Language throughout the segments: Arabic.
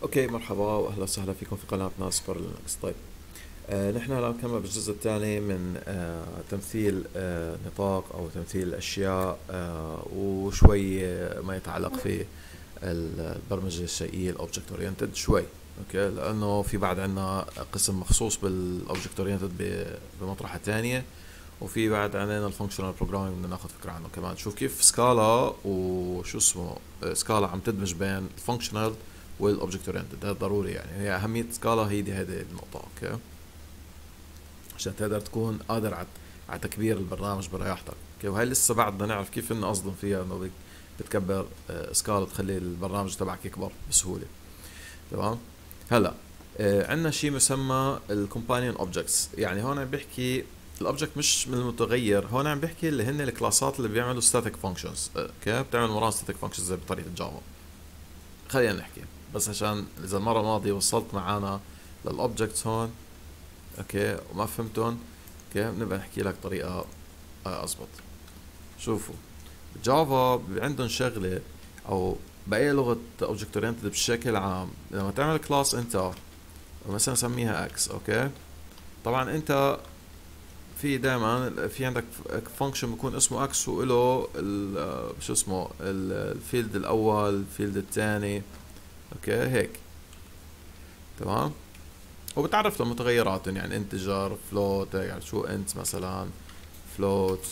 اوكي، مرحبا واهلا وسهلا فيكم في قناتنا سوبر لينكس. طيب، نحن هلا نكمل بالجزء الثاني من تمثيل نطاق او تمثيل اشياء، وشوي ما يتعلق في البرمجة الشيئية الاوبجكت اورينتد شوي. اوكي، لانه في بعد عنا قسم مخصوص بالاوبجكت اورينتد بمطرحة ثانية، وفي بعد عندنا الفانكشنال بروجرامينج بدنا ناخذ فكرة عنه كمان، نشوف كيف سكالا وشو اسمه سكالا عم تدمج بين الفانكشنال والاوبجكت اورينتد. هذا ضروري، يعني هي اهميه سكالا هي دي هذه النقطه. اوكي، عشان تقدر تكون قادر على تكبير البرنامج برياحتك. اوكي، وهي لسه بعد بدنا نعرف كيف نصدم فيها انه بتكبر سكالا تخلي البرنامج تبعك يكبر بسهوله. تمام. هلا عندنا شيء مسمى الكومبانيون اوبجكتس. يعني هون عم بيحكي الاوبجكت مش من المتغير، هون عم بيحكي اللي هن الكلاسات اللي بيعملوا ستاتيك فانكشنز. اوكي، بتعمل مرات ستاتيك فانكشنز زي بطريقه جافا. خلينا نحكي بس عشان اذا المره الماضيه وصلت معانا للاوبجكتس هون، اوكي، وما فهمتهم، اوكي، بنبقى نحكي لك طريقه اضبط. شوفوا، جافا عندهم شغله، او باي لغه اوبجكت اورينتد بشكل عام، لما تعمل كلاس انت مثلا سميها اكس. اوكي، طبعا انت في دائما في عندك فانكشن بيكون اسمه اكس وله شو اسمه الفيلد الاول، الفيلد الثاني. اوكي هيك. تمام. وبتعرف له متغيراتهم، يعني انتجر، فلوت، يعني شو انت مثلا، فلوت،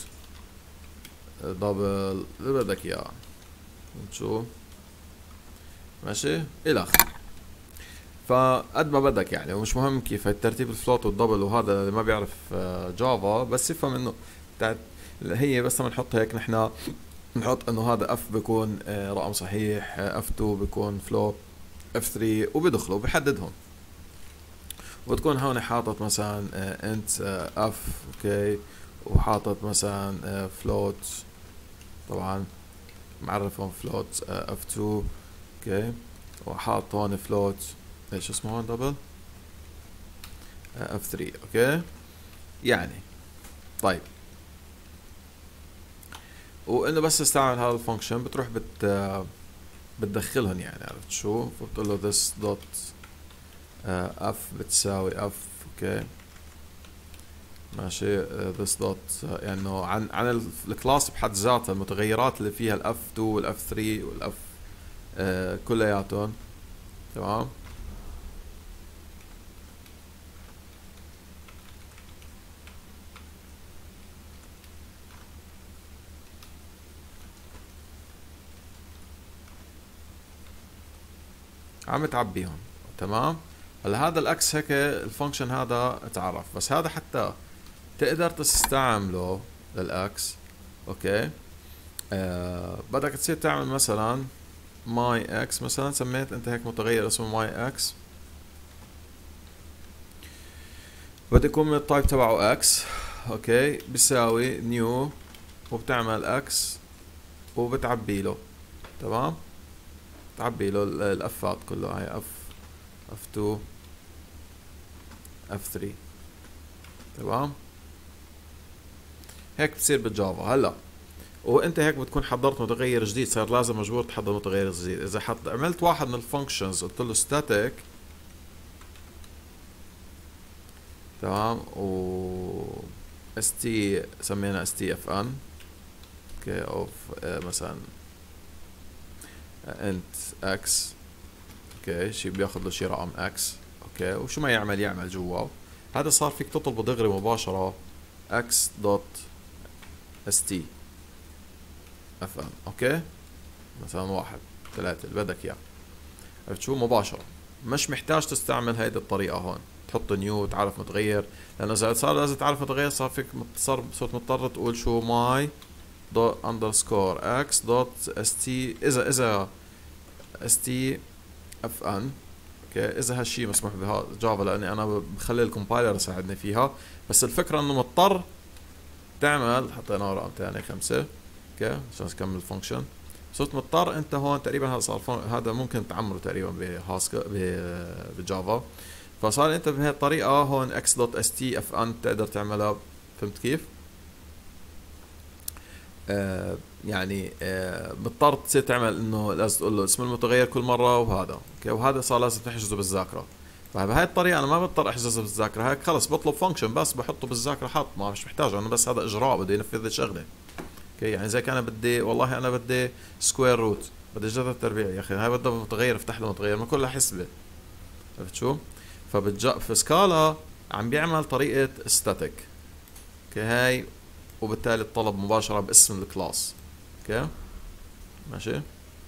دبل، اللي بدك اياه. شو ماشي الى اخره. فقد ما بدك يعني، ومش مهم كيف الترتيب الفلوت والدبل، وهذا اللي ما بيعرف جافا بس يفهم انه بتاعت هي. بس لما نحط هيك نحن نحط انه هذا اف بيكون رقم صحيح، اف 2 بيكون فلوت، اف 3، وبيدخلوا بحددهم. وتكون هون حاطط مثلا انت اف. اوكي، وحاطط مثلا فلوت، طبعا معرفهم فلوت اف 2. اوكي، وحاط هون فلوت ايش اسمه هون دبل اف 3. اوكي يعني. طيب، وانه بس استعمل هذا الفانكشن بتروح بتدخلهم، يعني عرفت شو؟ فبتقول له this dot اف بتساوي اف. اوكي ماشي. this dot يعني انه عن الكلاس بحد ذاتها، المتغيرات اللي فيها الاف 2 والاف 3 والاف كلياتهم. تمام. عم تعبيهم. تمام. هلا هذا الاكس هيك الفانكشن هذا اتعرف، بس هذا حتى تقدر تستعمله للاكس. اوكي، بدك تصير تعمل مثلا ماي اكس، مثلا سميت انت هيك متغير اسمه ماي اكس، بده يكون من التايب تبعه اكس. اوكي، بيساوي نيو، وبتعمل اكس وبتعبي له. تمام، تعبي له الافات كله، هاي اف، اف 2، اف 3. تمام. هيك بتصير بالجافا. هلا وانت هيك بتكون حضرت متغير جديد، صار لازم مجبور تحضر متغير جديد. اذا عملت واحد من الفانكشنز قلت له static، تمام، و st سمينا stfn. اوكي، او مثلا انت اكس. اوكي، شي بياخذ له شي رقم اكس. اوكي، وشو ما يعمل جوا، هذا صار فيك تطلبه دغري مباشرة اكس دوت st fn. اوكي، مثلا واحد، ثلاثة اللي بدك اياه. عرفت شو؟ مباشرة، مش محتاج تستعمل هيدي الطريقة هون تحط نيو وتعرف متغير، لأنه إذا صار لازم تعرف متغير صار فيك صرت مضطر تقول شو ماي دوت اندرسكور اكس دوت اس تي، إذا اس تي اف ان. اوكي، إذا هالشي مسموح بها جافا، لأني أنا بخلي الكومبايلر يساعدني فيها، بس الفكرة إنه مضطر تعمل. حطينا رقم تاني 5. اوكي، عشان تكمل الفانكشن صرت مضطر انت هون تقريبا. هذا صار هذا ممكن تعمره تقريبا بجافا. فصار انت بهي الطريقه هون x.st اف ان تقدر تعملها. فهمت كيف؟ يعني بتضطر تصير تعمل انه لازم تقول له اسم المتغير كل مره وهذا اوكي، وهذا صار لازم تحجزه بالذاكره. فبهاي الطريقه انا ما بضطر احجزه بالذاكره، هيك خلص بطلب فانكشن بس بحطه بالذاكره، حط ما مش محتاج انا، بس هذا اجراء بده ينفذ الشغله. اوكي يعني زي كان انا بدي والله انا بدي سكوير روت، بدي جذر تربيع، يا اخي هاي بدها متغير افتح له متغير ما كلها حسبه. عرفت شو؟ في سكالا عم بيعمل طريقه ستاتيك اوكي هاي، وبالتالي الطلب مباشره باسم الكلاس. اوكي ماشي،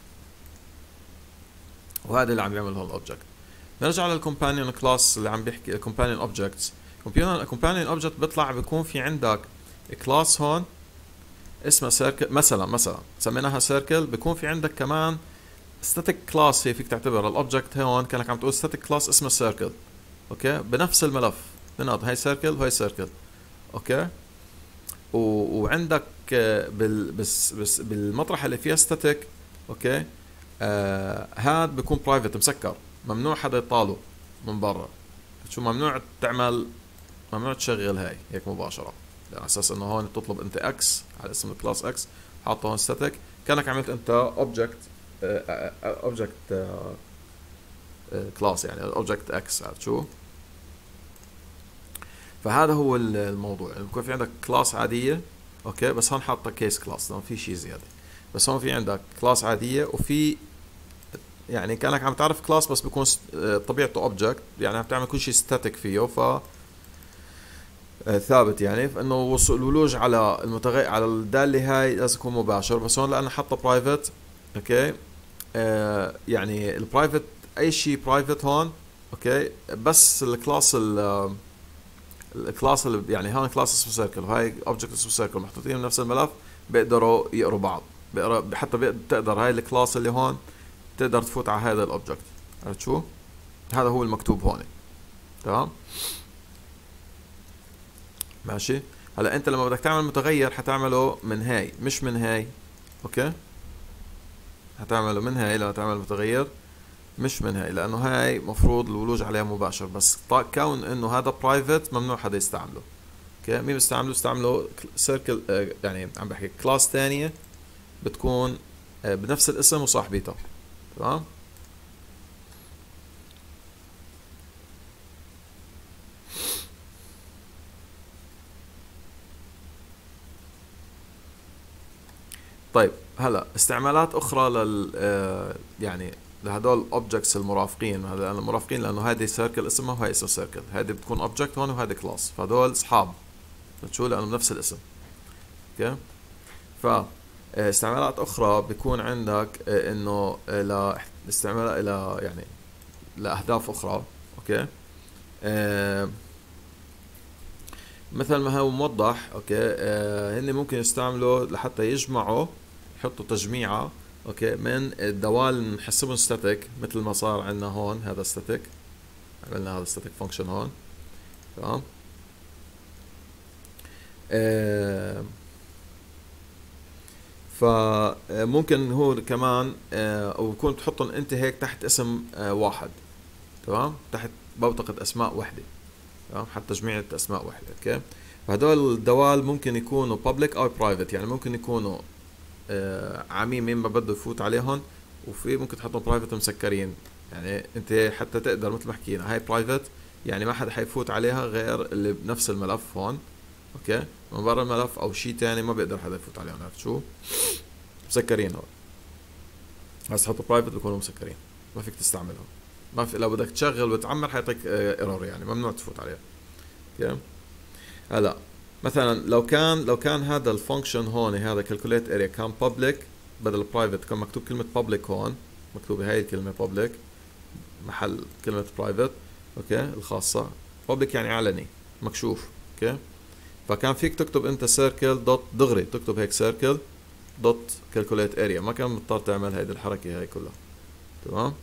وهذا اللي عم يعمل هون الاوبجكت. نرجع للكومبانيون كلاس اللي عم بيحكي الكومبانيون اوبجكتس. الكومبانيون اوبجكت بيطلع بيكون في عندك كلاس هون اسمها سيركل مثلا سميناها سيركل، بيكون في عندك كمان ستاتيك كلاس، هي فيك تعتبر الاوبجكت هون كانك عم تقول ستاتيك كلاس اسمه سيركل اوكي بنفس الملف اثنينات، هاي سيركل وهي سيركل اوكي. وعندك بس بالمطرح اللي فيها ستاتيك اوكي هاد بيكون برايفت مسكر، ممنوع حدا يطاله من برا. شو ممنوع تعمل؟ ممنوع تشغل هاي هيك مباشرة، على اساس انه هون بتطلب انت اكس على اسم الكلاس اكس، حاطه هون ستاتيك كانك عملت انت اوبجكت كلاس يعني اوبجكت اكس. عرفت شو؟ فهذا هو الموضوع، يعني بكون في عندك كلاس عادية اوكي، بس هون حاطه كيس كلاس ما في شيء زيادة، بس هون في عندك كلاس عادية وفي يعني كانك عم تعرف كلاس بس بيكون طبيعته اوبجكت، يعني عم تعمل كل شيء ستاتيك فيه ف ثابت، يعني فانه الولوج على المتغير على الداله هاي لازم يكون مباشر. بس هون لانه حاطه برايفت اوكي يعني البرايفت اي شيء برايفت هون اوكي، بس الكلاس اللي يعني هون كلاس اسمه سيركل وهاي اوبجكت اسمه سيركل محطوطين بنفس الملف، بيقدروا يقروا بعض، حتى تقدر هاي الكلاس اللي هون تقدر تفوت على هذا الاوبجكت. عرفت شو؟ هذا هو المكتوب هون تمام ماشي. هلا انت لما بدك تعمل متغير حتعمله من هاي مش من هاي اوكي، حتعمله من هاي لما تعمل متغير مش من هاي، لانه هاي مفروض الولوج عليها مباشر، بس كون انه هذا برايفت ممنوع حدا يستعمله اوكي. مين بيستعمله سيركل يعني عم بحكي كلاس ثانيه بتكون بنفس الاسم وصاحبيتها تمام. طيب هلا استعمالات اخرى يعني لهدول الاوبجكتس المرافقين، هذا المرافقين لانه هذه سيركل اسمها وهي اسم سيركل، هذه بتكون اوبجكت هون وهذا كلاس، فهدول اصحاب شو لانه بنفس الاسم اوكي. ف استعمالات اخرى بيكون عندك انه لاستعمال الى يعني لاهداف اخرى اوكي مثل ما هو موضح اوكي هن ممكن يستعملوا لحتى يجمعوا يحطوا تجميعة اوكي من الدوال نحسبهم ستاتيك، مثل ما صار عندنا هون هذا ستاتيك، عملنا هذا ستاتيك فانكشن هون تمام. فممكن هو كمان او يكون تحطهم انت هيك تحت اسم واحد تمام، تحت بوتقة اسماء وحدة تمام، حتى تجميعة اسماء وحدة اوكي. فهدول الدوال ممكن يكونوا public او private، يعني ممكن يكونوا عميم مين ما بده يفوت عليهم، وفي ممكن تحطهم برايفت مسكرين، يعني انت حتى تقدر مثل ما حكينا هاي برايفت يعني ما حدا حيفوت عليها غير اللي بنفس الملف هون اوكي، من برا الملف او شيء تاني ما بيقدر حدا يفوت عليهم. عرفت شو؟ مسكرين هون، بس تحطوا برايفت بيكونوا مسكرين ما فيك تستعملهم، ما في لو بدك تشغل وتعمر حيعطيك ايرور يعني ممنوع تفوت عليها اوكي. هلا مثلا لو كان هذا الفانكشن هون هذا calculate area كان public بدل private، كان مكتوب كلمة public هون، مكتوبة هاي الكلمة public محل كلمة private اوكي الخاصة، public يعني علني مكشوف اوكي. فكان فيك تكتب انت circle دوت دغري تكتب هيك circle دوت calculate area، ما كان مضطر تعمل هيدي الحركة هاي كلها تمام.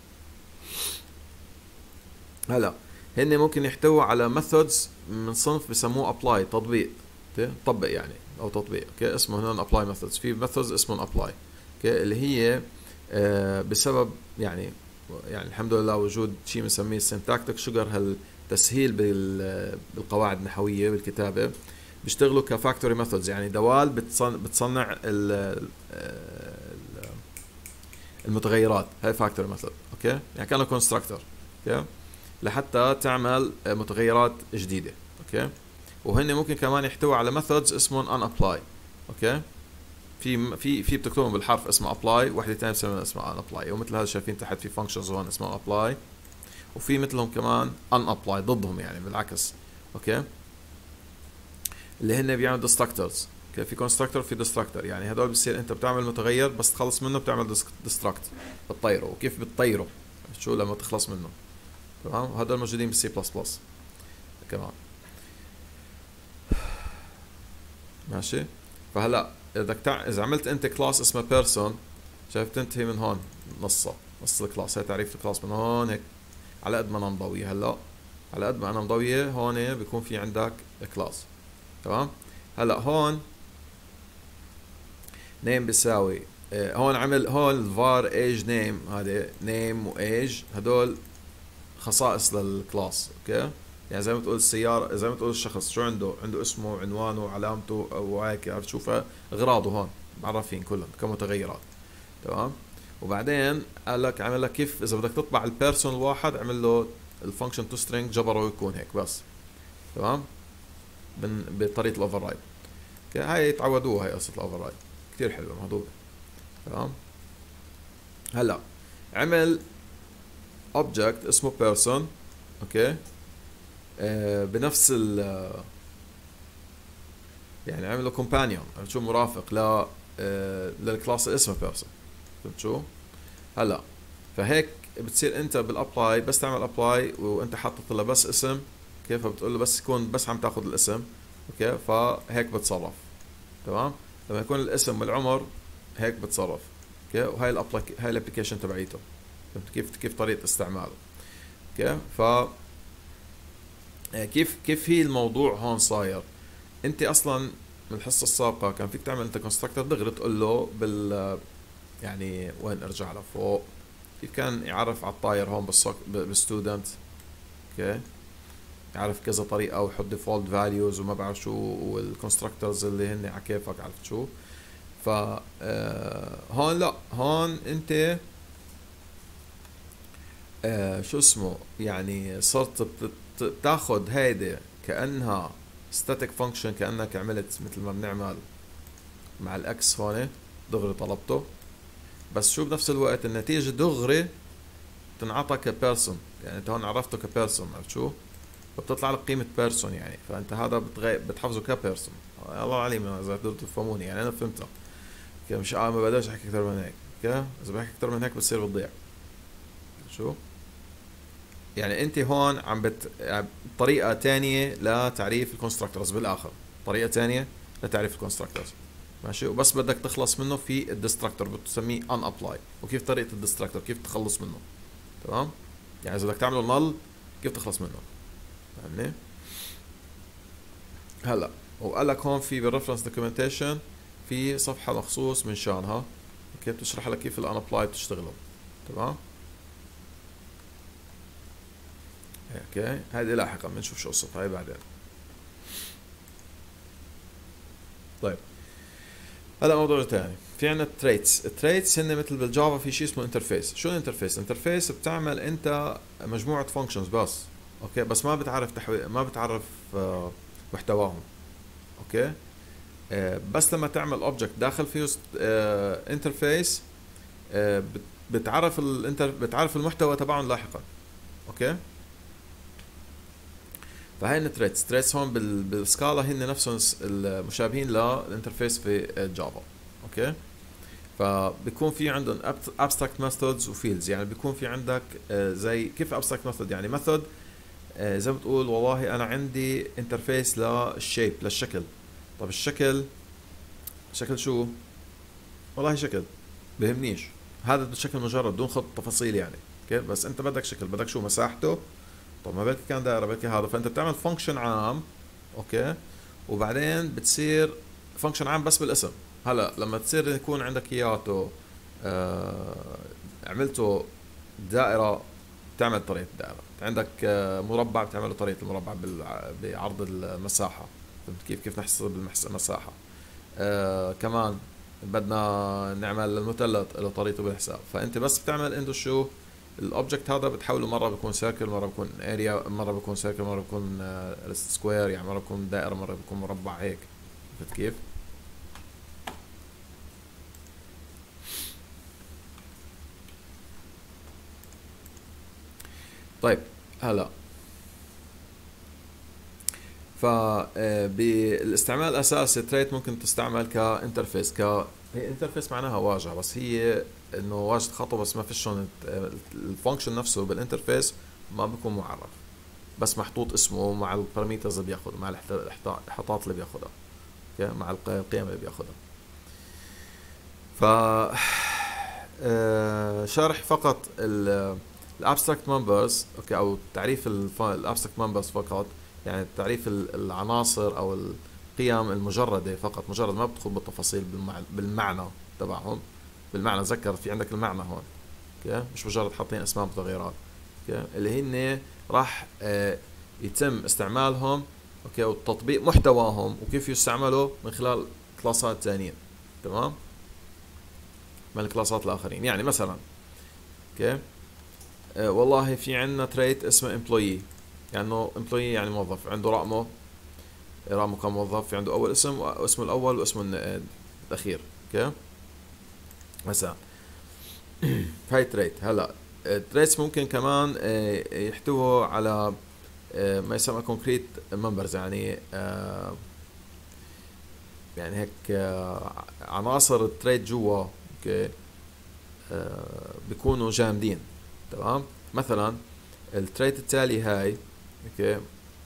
هلا هن ممكن يحتوي على methods من صنف بسموه apply تطبيق طبق يعني او تطبيق اوكي، اسمه هنا apply methods. في methods اسمه apply اوكي اللي هي بسبب يعني الحمد لله وجود شيء بنسميه syntactic sugar، هالتسهيل بالقواعد النحوية بالكتابة بيشتغلوا كفاكتوري ميثودز، يعني دوال بتصنع المتغيرات، هاي فاكتوري ميثود. اوكي، يعني كانه كونستراكتور. اوكي، لحتى تعمل متغيرات جديده. اوكي، وهن ممكن كمان يحتوي على ميثودز اسمهم ان ابلاي. اوكي، في بتكتبهم بالحرف اسمه ابلاي، وحده ثانيه بسميها اسمها ان ابلاي، ومثل هذا شايفين تحت في فانكشنز هون اسمها ابلاي، وفي مثلهم كمان ان ابلاي ضدهم يعني بالعكس. اوكي، اللي هن بيعملوا ديستراكتورز. اوكي، في كونستراكتور في ديستراكتور، يعني هدول بصير انت بتعمل متغير بس تخلص منه بتعمل ديستراكت، بتطيره. وكيف بتطيره؟ شو لما تخلص منه. تمام، وهدول موجودين بالسي بلس بلس كمان. ماشي، فهلا اذا عملت انت كلاس اسمه بيرسون، شايف تنتهي من هون نص الكلاس. هي تعريف الكلاس من هون هيك، على قد ما انا مضويه. هلا على قد ما انا مضويه هون بيكون في عندك كلاس. تمام، هلا هون نيم بيساوي هون عمل هون الفار ايج نيم، هذا نيم وايج هدول خصائص للكلاس. اوكي، يعني زي ما تقول السيارة، زي ما تقول الشخص شو عنده عنوانه وعلامته وهيك، عرفت شو؟ اغراضه هون معرفين كلهم كمتغيرات. تمام، وبعدين قال لك عمل لك كيف اذا بدك تطبع البيرسون الواحد، عمل له الفانكشن تو سترينج جبره يكون هيك بس. تمام، بطريقه الاوفر رايد. هاي تعودوها، هاي قصه الاوفر رايد كثير حلوه مهضومه. تمام، هلا عمل اوبجكت اسمه بيرسون. اوكي، بنفس ال يعني عمله كومبانيون، عرفت شو؟ مرافق للكلاس اللي اسمه بيرسون. فهمت شو؟ هلا فهيك بتصير انت بالابلاي بس تعمل ابلاي وانت حاطط له بس اسم. كيف بتقول له بس يكون بس عم تاخذ الاسم. اوكي، فهيك بتصرف. تمام، لما يكون الاسم والعمر هيك بتصرف. اوكي، وهي هاي الابلكيشن تبعيته. فهمت كيف طريقه استعماله. اوكي، كيف هي الموضوع هون صاير. انت اصلا من الحصه السابقه كان فيك تعمل انت كونستراكتور دغري تقول له يعني وين ارجع لفوق، كيف كان يعرف على الطاير هون بالستودنت. اوكي، يعرف كذا طريقه ويحط ديفولت فاليوز وما بعرف شو، والكونستراكتورز اللي هن على كيفك، عرفت شو؟ ف هون لا، هون انت شو اسمه، يعني صرت بتاخد هيدي كأنها static function، كأنك عملت مثل ما بنعمل مع الاكس هون دغري طلبته، بس شو بنفس الوقت النتيجة دغري تنعطى كبيرسون، يعني انت هون عرفته كبيرسون، عرفت شو؟ فبتطلع لك قيمة بيرسون، يعني فانت هذا بتحفظه كبيرسون. الله عليم اذا تقدروا تفهموني، يعني انا فهمتها. مش ما بقدرش احكي اكثر من هيك. اوكي، اذا بحكي اكثر من هيك بتصير بتضيع. شو؟ يعني انت هون يعني طريقة تانية لتعريف الكونستراكتورز، بالاخر طريقة تانية لتعريف الكونستراكتورز. ماشي، وبس بدك تخلص منه في الديستراكتور بتسميه ان ابلاي. وكيف طريقة الديستراكتور كيف تخلص منه. تمام، يعني اذا بدك تعمله نل كيف تخلص منه. فاهمني؟ هلا وقال لك هون في بالريفرنس دوكيومنتيشن في صفحة مخصوص من شانها. اوكي، بتشرح لك كيف الان ابلاي بتشتغلوا. تمام، اوكي، هذه لاحقا بنشوف شو قصتها هاي بعدين. طيب، هلا موضوع ثاني، في عندنا التريتس هن مثل بالجافا في شيء اسمه انترفيس. شو الانترفيس؟ انترفيس بتعمل انت مجموعة فانكشنز بس. اوكي، بس ما بتعرف ما بتعرف محتواهم. اوكي، بس لما تعمل اوبجكت داخل فيه انترفيس بتعرف المحتوى تبعهم لاحقا. اوكي، فهي التريتس هون بالسكالا هن نفسهم المشابهين للانترفيس في جافا. اوكي، فبيكون في عندهم abstract methods وفيلدز. يعني بيكون في عندك زي كيف abstract method، يعني ميثود زي ما بتقول والله انا عندي انترفيس للشيب للشكل. طب الشكل شو؟ والله شكل بهمنيش، هذا الشكل مجرد دون خط تفاصيل يعني. اوكي، بس انت بدك شكل، بدك شو؟ مساحته. طب ما بلكي كان دائره بلكي هذا، فانت بتعمل فانكشن عام. اوكي، وبعدين بتصير فانكشن عام بس بالاسم. هلا لما تصير يكون عندك اياته عملته دائره بتعمل طريقه الدائره، عندك مربع بتعمله طريقه المربع بعرض المساحه. فهمت كيف نحسب المساحة. كمان بدنا نعمل المثلث له طريقته بالحساب. فانت بس بتعمل عنده شو الاوبجكت هذا، بتحوله مره بيكون سيركل، مره بيكون اريا، مره بيكون سيركل، مره بيكون سكوير، يعني مره بيكون دائره، مره بيكون مربع هيك. فهمت كيف؟ طيب هلا بالاستعمال الاساسي تريت ممكن تستعمل كانترفيس. هي انترفيس معناها واجهه، بس هي انه واجهه خطوه، بس ما فيش شلون الفانكشن نفسه بالانترفيس ما بيكون معرف، بس محطوط اسمه مع الباراميترز اللي بياخذها، مع الاحطاطات اللي بياخذها، مع القيم اللي بياخذها. ف شرح فقط الابستراكت ممبرز، اوكي، او تعريف الابستراكت ممبرز فقط، يعني تعريف العناصر او القيم المجرده فقط، مجرد ما بدخل بالتفاصيل بالمعنى تبعهم. بالمعنى ذكر في عندك المعنى هون، اوكي، مش مجرد حاطين اسماء متغيرات، اوكي، اللي هن راح يتم استعمالهم، اوكي، وتطبيق محتواهم وكيف يستعملوا من خلال كلاسات ثانيين، تمام، من الكلاسات الاخرين. يعني مثلا اوكي، والله في عندنا تريت اسمه امبلويي، يعني انه امبلويي يعني موظف، عنده رقمه كموظف، في عنده اول اسم واسمه الاول واسمه الاخير، اوكي مثلا. هاي تريت. هلا تريتس ممكن كمان يحتووا على ما يسمى كونكريت ممبرز، يعني يعني هيك عناصر التريت جوا، اوكي، بيكونوا جامدين، تمام. مثلا التريت التالي هاي، اوكي،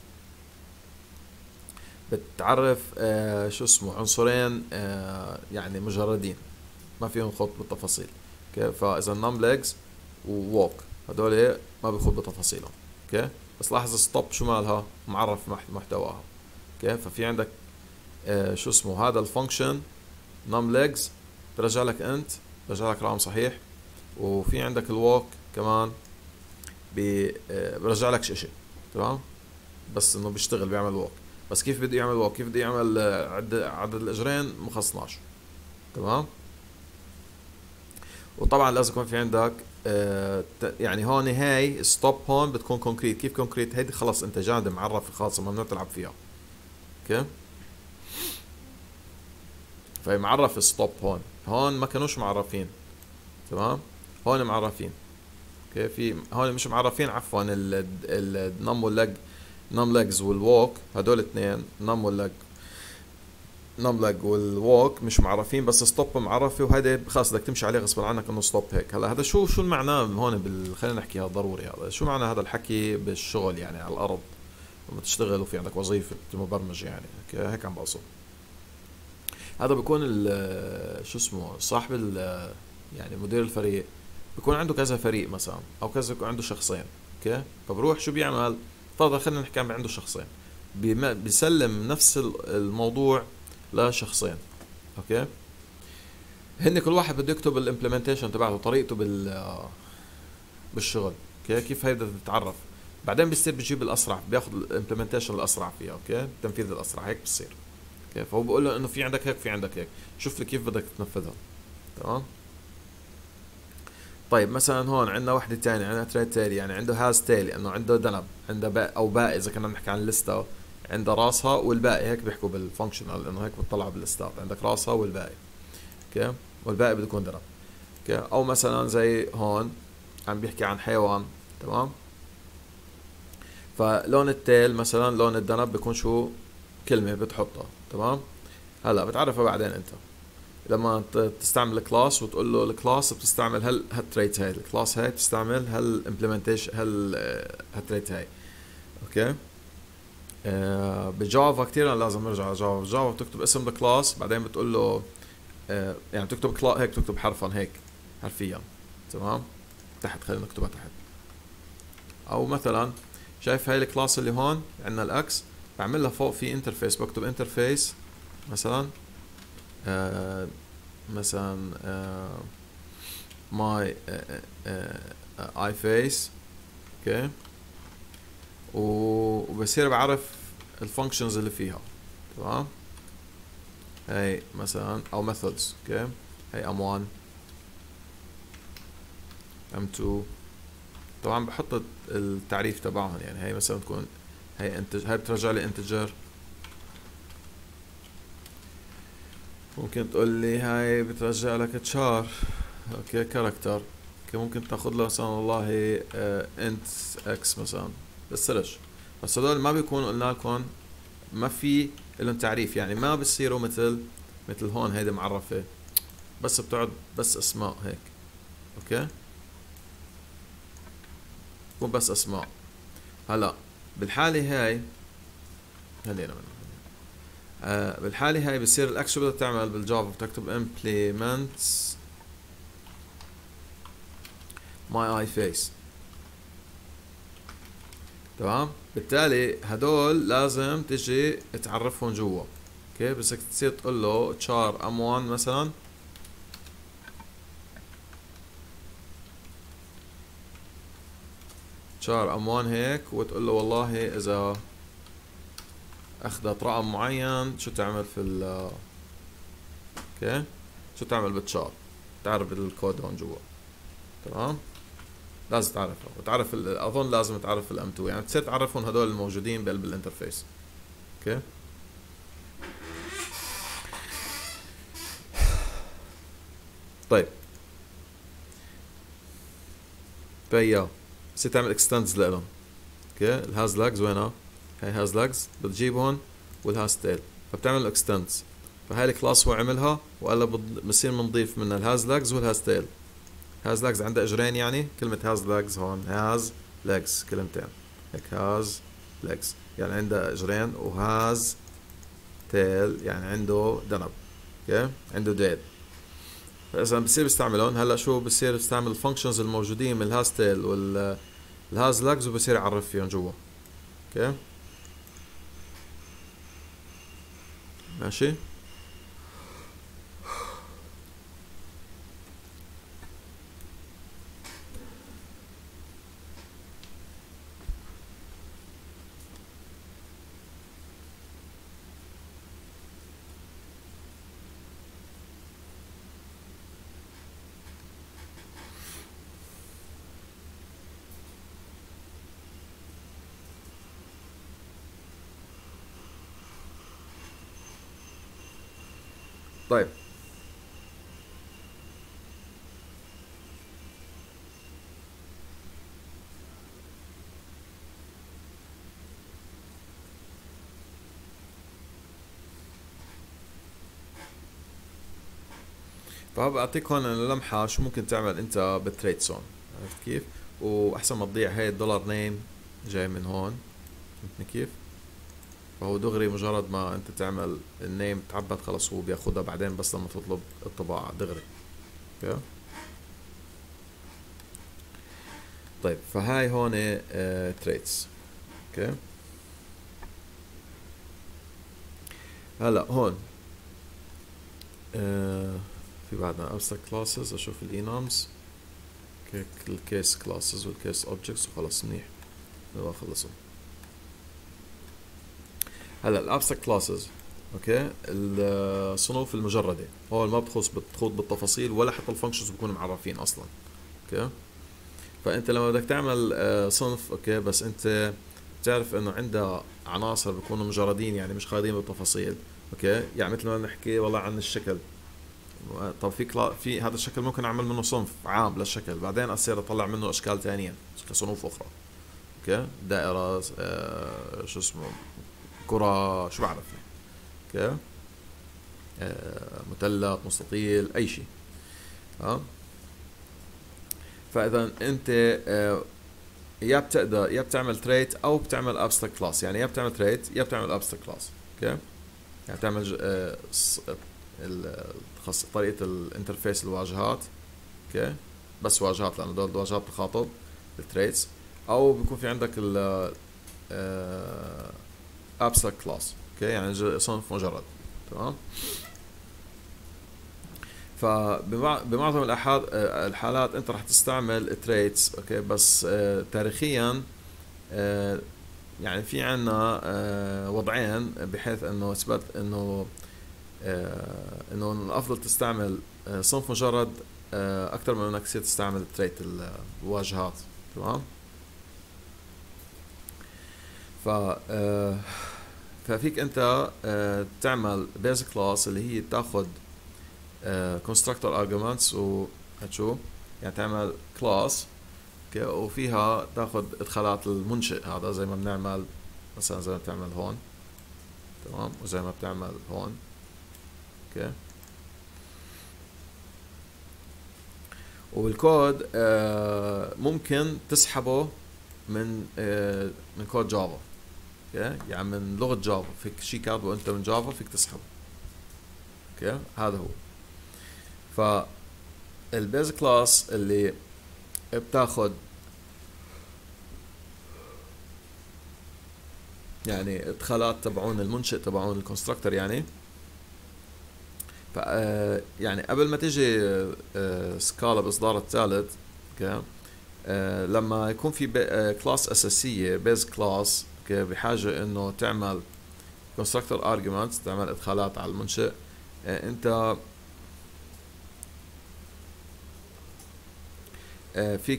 بتعرف شو اسمه عنصرين يعني مجردين ما فيهم خوض بالتفاصيل، اوكي. فاذا نم ليجز ووك هدول ما بيخوض بتفاصيلهم، اوكي. بس لاحظ ستوب شو مالها، معرف محتواها، اوكي. ففي عندك شو اسمه هذا الفانكشن نم ليجز برجع لك انت، برجع لك رقم صحيح، وفي عندك الووك كمان برجع لك شيء، تمام، بس انه بيشتغل بيعمل ووك. بس كيف بده يعمل ووك، كيف بده يعمل عدد الاجرين مخصناش، تمام. وطبعا لازم يكون في عندك يعني هون هاي ستوب، هون بتكون كونكريت. كيف كونكريت؟ هيدي خلص انت جامد معرف خالص، ممنوع تلعب فيها، اوكي. فمعرف ستوب هون ما كانوش معرفين، تمام، هون معرفين، اوكي. في هون مش معرفين، عفوا، النم واللج، نم ليجز والووك، هدول اثنين نم لج والووك مش معرفين، بس ستوب معرفه، وهذا خلاص بدك تمشي عليه غصب عنك انه ستوب هيك. هلا هذا شو المعنى هون خلينا نحكيها ضروري. هذا شو معنى هذا الحكي بالشغل، يعني على الارض لما تشتغل وفي عندك وظيفة مبرمج، يعني هيك عم بقصد. هذا بيكون شو اسمه صاحب يعني مدير الفريق، بيكون عنده كذا فريق مثلا، او كذا، بيكون عنده شخصين، اوكي. فبروح شو بيعمل، فرضا خلينا نحكي عن عنده شخصين، بيسلم نفس الموضوع لشخصين، اوكي. هن كل واحد بده يكتب الامبلمنتيشن تبعته، طريقته بالشغل، اوكي. كيف هي بدها تتعرف، بعدين بيصير بيجيب الاسرع، بياخذ الامبلمنتيشن الاسرع فيها، اوكي، التنفيذ الاسرع، هيك بصير، اوكي. فهو بقول له انه في عندك هيك، في عندك هيك، شوف لي كيف بدك تنفذها، تمام. طيب مثلا هون عندنا وحده ثانيه، عندنا تريد تالي، يعني عنده هاز تالي، انه عنده ذنب، عنده باء او باء اذا كنا بنحكي عن الليسته، عنده راسها والباقي، هيك بيحكوا بالفانكشنال، انه هيك بتطلع بالليستات، عندك راسها والباقي، اوكي، والباقي بده يكون ذنب، اوكي. او مثلا زي هون عم بيحكي عن حيوان، تمام. فلون التيل مثلا، لون الذنب بيكون شو، كلمه بتحطها، تمام. هلا بتعرفها بعدين انت لما تستعمل الكلاس وتقول له الكلاس بتستعمل هالتريت هاي، الكلاس هاي بتستعمل هالامبلمنتيشن هالتريت هاي، اوكي. بجافا كثير لازم نرجع على جافا بتكتب اسم الكلاس، بعدين بتقول له يعني تكتب كلاس هيك، تكتب حرفا هيك حرفيا، تمام، تحت، خلينا نكتبها تحت. او مثلا شايف هاي الكلاس اللي هون عندنا الاكس، بعمل لها فوق في انترفيس، بكتب انترفيس مثلا مثلا ماي اي فيس، اوكي، وبصير بعرف الفانكشنز اللي فيها، تمام. هاي مثلا او methods. اوكي، هاي M1 M2. طبعا بحط التعريف تبعهم، يعني هاي مثلا تكون هاي هاي بترجع لي انتجر. ممكن تقول لي هاي بترجع لك تشار، اوكي كاركتر. اوكي ممكن تاخذ له مثلا والله انت اكس مثلا، بس سيرش. بس هدول ما بيكون قلنا لكم ما في لهم تعريف، يعني ما بصيروا مثل هون هيدي معرفة، بس بتقعد بس اسماء هيك. اوكي مو بس اسماء. هلا بالحالة هاي خلينا بالحالة هاي بصير الاكس شو بدها تعمل بالجافا؟ بتكتب implement my eye face. تمام. بالتالي هدول لازم تجي تعرفهم جوا. اوكي بس بدك تصير تقول له char m1 مثلا char m1 هيك، وتقول له والله اذا اخذت رقم معين شو تعمل في ال اوكي شو تعمل بالتشار، تعرف الكود هون جوا. تمام. لازم تعرفها وتعرف اظن لازم تعرف الام 2، يعني تصير تعرفهم هدول الموجودين بقلب الانترفيس. اوكي طيب فيا بصير تعمل اكستندز لهم. اوكي الهاز لاجز وينها؟ هاي هاز لاجز بتجيبهم والهاز تيل، فبتعمل اكستندز. فهاي الكلاس هو عملها وقال له بصير بنضيف منها الهاز لاجز والهاز تيل. هاز لاجز عندها اجرين، يعني كلمة هاز لاجز هون هاز لاجز كلمتين هيك هاز لاجز، يعني عندها اجرين، وهاز تيل يعني عنده ذنب. اوكي عنده ديل. فاذا بصير بيستعملون هلا شو بصير بيستعمل الفانكشنز الموجودين من الهاز تيل والهاز لاجز وبصير يعرف فيهم جوا. اوكي ماشي. طيب فبعطيك هون انا لمحة شو ممكن تعمل انت بالتريد زون. عرفت كيف؟ واحسن ما تضيع هاي الدولار نيم جاي من هون. فهمتني كيف؟ فهو دغري مجرد ما انت تعمل النيم تعبد خلص هو بياخدها بعدين بس لما تطلب الطباعة دغري. اوكي طيب فهاي هون تريتس. اوكي هلا هون في بعدنا abstract classes. اشوف الانومز. اوكي الكيس كلاسز والكيس اوبجكتس وخلص منيح نبغى خلصهم. هلا الابستراكت كلاسز اوكي الصنوف المجرده هون ما بتخوض بالتفاصيل ولا حتى الفانكشنز بيكونوا معرفين اصلا. اوكي فانت لما بدك تعمل صنف اوكي بس انت بتعرف انه عندها عناصر بيكونوا مجردين يعني مش خاضين بالتفاصيل. اوكي يعني مثل ما نحكي والله عن الشكل. طب في هذا الشكل ممكن اعمل منه صنف عام للشكل بعدين اصير اطلع منه اشكال ثانيه كصنوف اخرى. اوكي دائره شو اسمه كرة شو بعرف. اوكي مثلث مستطيل اي شيء. اه فاذا انت يا بتقدر يا بتعمل تريت او بتعمل ابستراكت كلاس، يعني يا بتعمل تريت يا بتعمل ابستراكت كلاس. اوكي يعني بتعمل طريقة الانترفيس الواجهات. اوكي بس واجهات لانه دول واجهات تخاطب التريتس، او بيكون في عندك ال abstract class. اوكي يعني صنف مجرد. تمام. فبمعظم الحالات انت راح تستعمل traits. اوكي بس تاريخيا يعني في عنا وضعين بحيث انه اثبات انه انه الافضل تستعمل صنف مجرد اكثر من انك تصير تستعمل تريت الواجهات. تمام. ف ففيك انت تعمل بيز كلاس اللي هي تاخذ constructor arguments وهتشو يعني تعمل كلاس وفيها تاخذ ادخالات المنشئ هذا زي ما بنعمل مثلا زي ما بتعمل هون. تمام. وزي ما بتعمل هون. اوكي. والكود ممكن تسحبه من كود جافا. اوكي. يعني من لغة جافا فيك شي كاتبه انت من جافا فيك تسحبه. اوكي. هذا هو. فالبيز كلاس اللي بتاخد يعني ادخالات تبعون المنشئ تبعون الكونستراكتور يعني. ف يعني قبل ما تيجي سكالا باصدار الثالث. اوكي. لما يكون في كلاس اساسيه بيز كلاس بحاجه انه تعمل constructor arguments تعمل ادخالات على المنشئ. انت فيك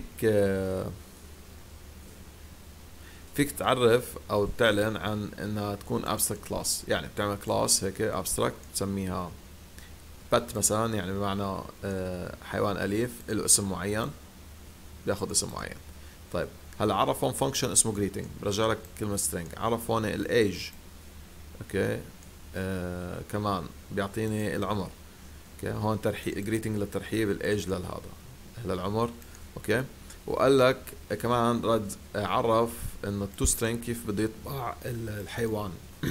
فيك تعرف او تعلن عن انها تكون abstract class. يعني بتعمل كلاس هيك abstract تسميها pet مثلا يعني بمعنى حيوان اليف له اسم معين بياخذ اسم معين. طيب هلا عرف هون فانكشن اسمه greeting برجع لك كلمه string. عرف هون الايج. اوكي. كمان بيعطيني العمر. اوكي. هون ترحيب greeting للترحيب الايج للهذا للعمر. اوكي. وقال لك كمان رد عرف انه التو سترينج كيف بده يطبع الحيوان.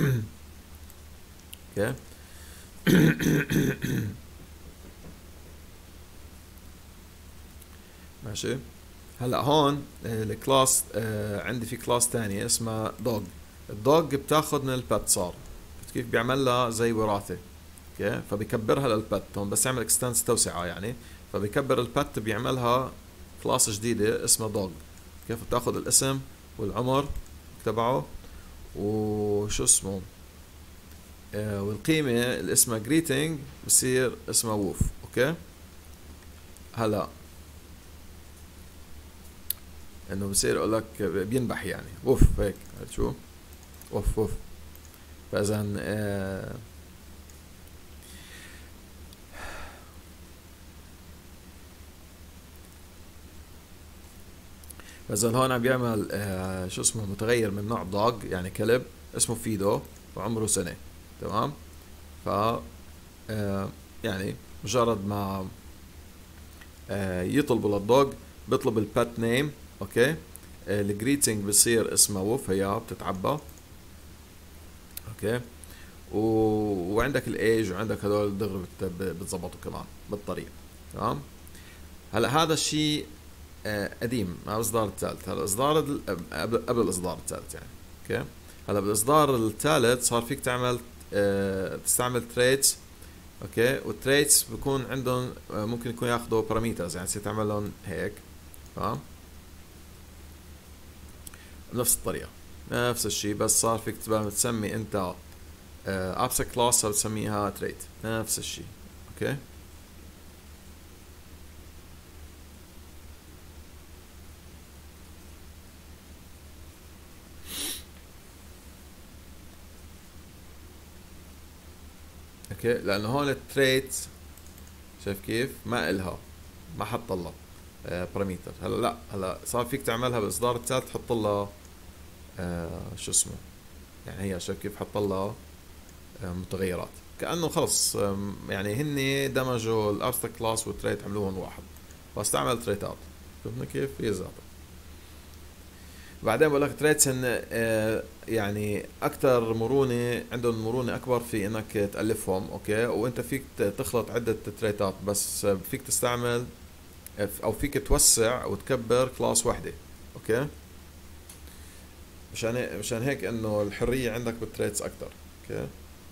اوكي. ماشي. هلا هون الكلاس عندي في كلاس تانية اسمها دوج. الدوج بتاخد من البت صار كيف بيعمل لها زي وراثة. اوكي. فبيكبرها للبت هون بس يعمل اكستنس توسعة يعني. فبيكبر البت بيعملها كلاس جديدة اسمها دوج. كيف بتاخد الاسم والعمر تبعه وشو اسمه والقيمة اللي اسمها greeting بصير اسمها ووف. اوكي. هلا انه بصير يقول لك بينبح يعني ووف هيك. شو ووف ووف. فاذا فاذا هون عم بيعمل شو اسمه متغير من نوع دوج يعني كلب اسمه فيدو وعمره سنة. تمام. ف يعني مجرد ما يطلبوا للدوج بيطلب البات نيم. اوكي. الجريتنج بصير اسمه ووف هي بتتعبى. اوكي. وعندك الايج وعندك هدول دغري بتظبطوا كمان بالطريقه. تمام. هلا هذا الشيء قديم مع الاصدار الثالث. هلا الاصدار قبل الاصدار الثالث يعني. اوكي. هلا بالاصدار الثالث صار فيك تعمل تستعمل تريتس. اوكي. والتريتس بكون عندهم ممكن يكون ياخذوا باراميترز يعني تصير تعمل لهم هيك. تمام. بنفس الطريقه نفس الشيء بس صار فيك تسمي انت abstract class صار تسميها trait. نفس الشيء. اوكي. اوكي. لانه هون التريت شايف كيف ما إلها ما حط لها باراميتر. هلا لا هلا صار فيك تعملها بالاصدار الثالث تحط لها شو اسمه يعني هي شايف كيف حط لها متغيرات كأنه خلص يعني هن دمجوا الابستراكت كلاس والتريت عملوهم واحد واستعمل تريتات. شفنا كيف هي ذاتها. بعدين بقول لك تريتس هن يعني اكثر مرونه عندهم مرونه اكبر في انك تالفهم. اوكي. وانت فيك تخلط عده تريتات بس فيك تستعمل او فيك توسع وتكبر كلاس وحده. اوكي. مشان هيك انه الحريه عندك بالتريتس اكثر. اوكي.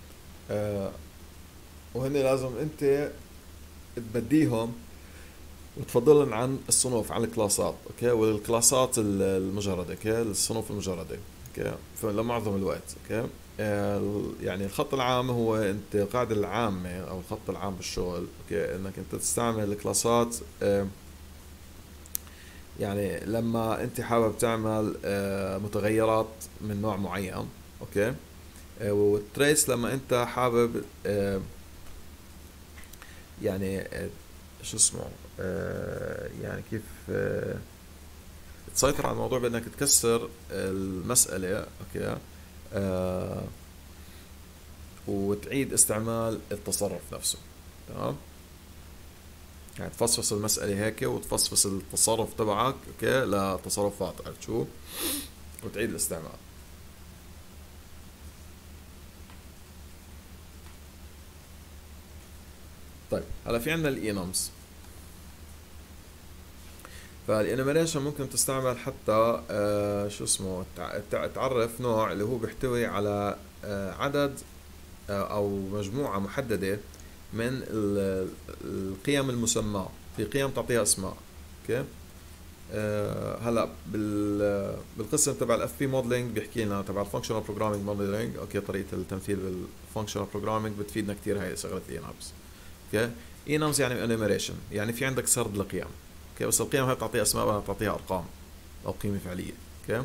وهن لازم انت تبديهم وتفضلن عن الصنوف عن الكلاسات. اوكي. والكلاسات المجردة. اوكي. الصنوف المجردة. اوكي، فلمعظم الوقت. اوكي. يعني الخط العام هو انت القاعدة العامة او الخط العام بالشغل، اوكي، انك انت تستعمل الكلاسات يعني لما انت حابب تعمل متغيرات من نوع معين. اوكي. والتريس لما انت حابب يعني شو اسمه يعني كيف تسيطر على الموضوع بانك تكسر المسألة. اوكي. آه وتعيد استعمال التصرف نفسه. تمام. يعني تفصفص المسألة هيك وتفصفص التصرف تبعك، اوكي، لتصرفات، عرفت شو، وتعيد الاستعمال. طيب هلا في عندنا الانومز. فالانيميشن ممكن تستعمل حتى شو اسمه تعرف نوع اللي هو بيحتوي على عدد او مجموعة محددة من القيم المسماة. في قيم تعطيها اسماء. اوكي. هلا بالقسم تبع الاف بي موديلنج بيحكي لنا تبع الفانكشنال بروجرامينج موديلنج، اوكي، طريقة التمثيل بالفانكشنال بروجرامينج بتفيدنا كثير هاي شغلة الانابس. اوكي. انومز يعني انيميشن، يعني في عندك سرد لقيم. اوكي، بس القيم هاي بتعطيها اسماء ولا بتعطيها ارقام او قيمة فعلية. اوكي.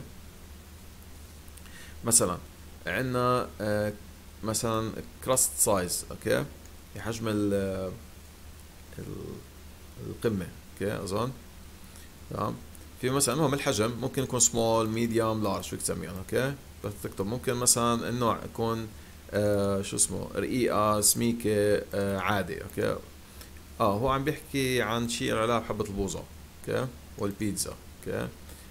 مثلا عندنا مثلا كراست سايز، اوكي، حجم القمة. اوكي اظن. تمام. في مثلا المهم الحجم ممكن يكون سمول ميديوم لارج، فيك تسميهم. اوكي. بس تكتب ممكن مثلا النوع يكون شو اسمه رقيقة سميكة عادي. اوكي. هو عم بيحكي عن شيء له علاقة بحبة البوظة. اوكي. والبيتزا. اوكي.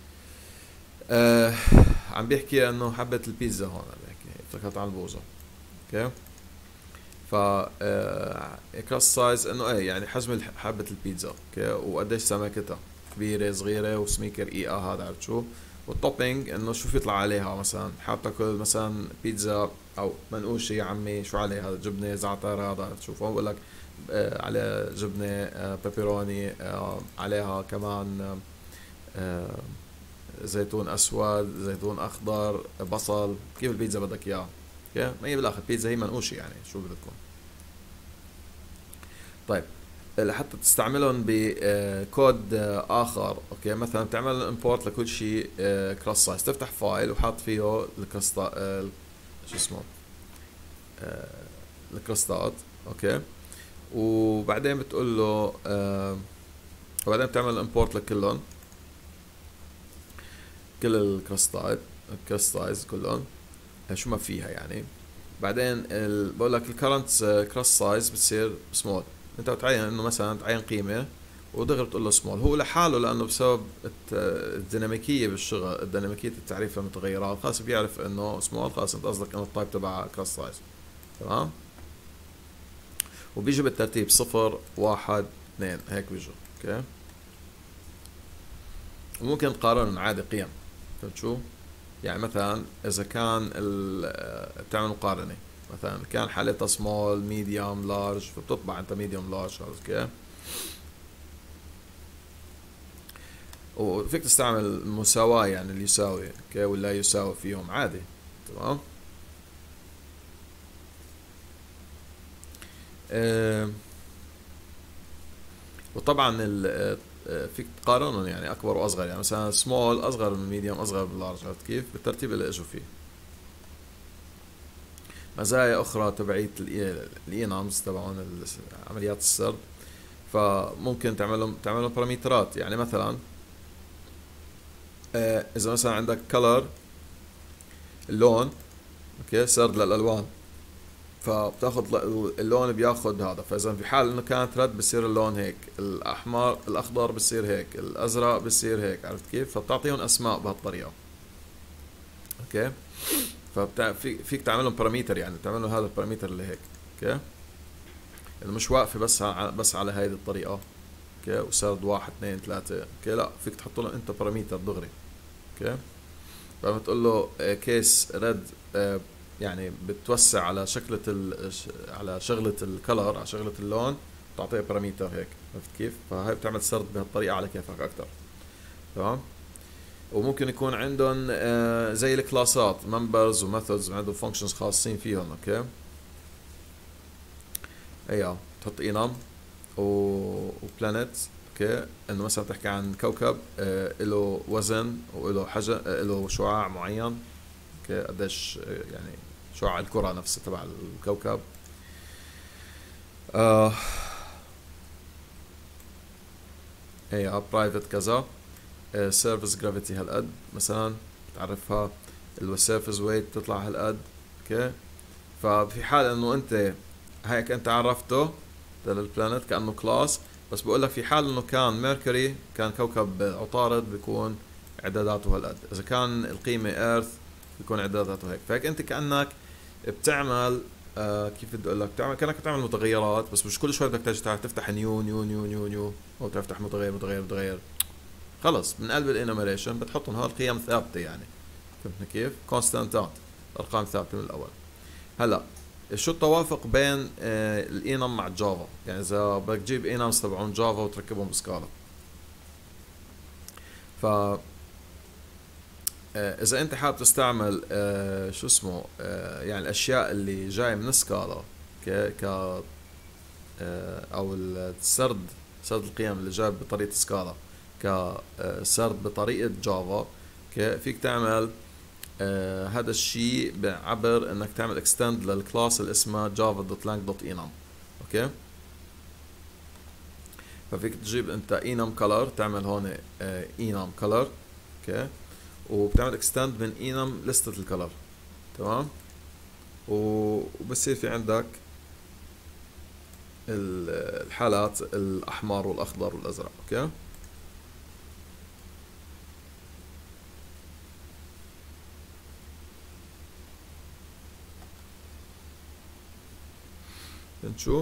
آه عم بيحكي انه حبة البيتزا هون عم بيحكي، افتكرت عن البوظة. اوكي. ف كراست سايز انه ايه يعني حجم حبة البيتزا. اوكي. وقديش سمكتها، كبيرة صغيرة وسميكة رقيقة، هذا عرفت شو. والتوبينج انه شو يطلع عليها، مثلا حاب تاكل مثلا بيتزا او منقوشة يا عمي شو عليها، جبنة زعتر، هذا عرفت شو. فهو بقول لك على جبنة بيبروني، عليها كمان زيتون اسود، زيتون اخضر، بصل، كيف البيتزا بدك اياها. اوكي. ما هي بالاخر بيتزا هي منقوشه، يعني شو بدكم. طيب لحتى تستعملهم بكود اخر، اوكي، مثلا تعمل امبورت لكل شيء كلاس سايز، تفتح فايل وحاط فيه الكلاس شو اسمه الكلاستات. اوكي. وبعدين بتقول له وبعدين بتعمل امبورت لكلهم، كل الكلاستايز كلهم شو ما فيها يعني. بعدين بقول لك الكرنت كلاس سايز بتصير سمول. انت بتعين انه مثلا تعين قيمه ودغري بتقول له سمول، هو لحاله لانه بسبب الديناميكيه بالشغل، ديناميكيه التعريف للمتغيرات، خلاص بيعرف انه سمول، خلاص انت قصدك انه التايب تبع كلاس سايز. تمام. وبيجي بالترتيب صفر واحد اثنين هيك بيجوا. اوكي. وممكن تقارنهم عادي قيم. فهمت شو؟ يعني مثلا اذا كان بتعمل مقارنة، مثلا كان حالتها سمول ميديوم لارج، فبتطبع انت ميديوم لارج. اوكي. وفيك تستعمل المساواة، يعني اللي يساوي اوكي ولا يساوي فيهم عادي. تمام. آه وطبعا فيك تقارنهم، يعني اكبر واصغر، يعني مثلا سمول اصغر من ميديوم اصغر من لارج، عرفت كيف بالترتيب اللي اجوا فيه. مزايا اخرى تبعية الانامز تبعون عمليات السرد، فممكن تعملهم بارامترات. يعني مثلا اذا مثلا عندك color اللون، اوكي، سرد للالوان، فبتاخذ اللون بياخذ هذا، فاذا في حال انه كانت رد بصير اللون هيك، الاحمر الاخضر بصير هيك، الازرق بصير هيك، عرفت كيف. فبتعطيهم اسماء بهالطريقه. اوكي. فيك تعملهم بارامتر، يعني تعمل له هذا البارامتر اللي هيك. اوكي. يعني مش واقفه بس على هذه الطريقه. اوكي. وسرد واحد اثنين ثلاثة، اوكي، لا فيك تحط له انت بارامتر دغري. اوكي. فبتقول له كيس ريد، يعني بتوسع على على شغلة الكلر، على شغلة اللون، تعطيها بارامتر هيك، عرفت كيف. فهاي بتعمل سرد بهالطريقة على كيفك اكثر. تمام. وممكن يكون عندهم زي الكلاسات members وميثودز عندهم functions خاصين فيهم. اوكي ايوه تحط enum وبلانيت. اوكي انه مثلا تحكي عن كوكب له وزن وله حجم له شعاع معين. اوكي قديش يعني شعاع الكرة نفسها تبع الكوكب. ايوه برايفت كذا سيرفيس جرافيتي هالقد مثلا تعرفها. السيرفيس ويت تطلع هالقد. اوكي ففي حال انه انت هيك انت عرفته للبلانت كانه كلاس، بس بقول لك في حال انه كان ميركوري كان كوكب عطارد بيكون اعداداته هالقد، اذا كان القيمه ايرث بيكون اعداداته هيك. فهيك انت كانك بتعمل كيف بدي اقول لك، بتعمل كانك بتعمل متغيرات، بس مش كل شوي بدك تيجي تفتح نيو نيو نيو نيو نيو او تفتح متغير متغير متغير. خلص من قلب الانيميشن بتحطهم هول القيم ثابته يعني. فهمتني كيف؟ كونستانتات ارقام ثابته من الاول. هلا شو التوافق بين الانم مع الجافا؟ يعني اذا بدك تجيب انمز تبعون جافا وتركبهم بسكالا، ف اذا انت حابب تستعمل شو اسمه يعني الاشياء اللي جاي من سكالا ك ك او سرد القيم اللي جاي بطريقه سكالا كسرد بطريقه جافا، فيك تعمل هذا الشيء بعبر انك تعمل اكستند للكلاس اللي اسمها java.lang.enum. اوكي ففيك تجيب انت enum color، تعمل هون enum color. اوكي وبتعمل اكستند من enum لستة الكلر. تمام وبصير في عندك الحالات الاحمر والاخضر والازرق. اوكي نشوف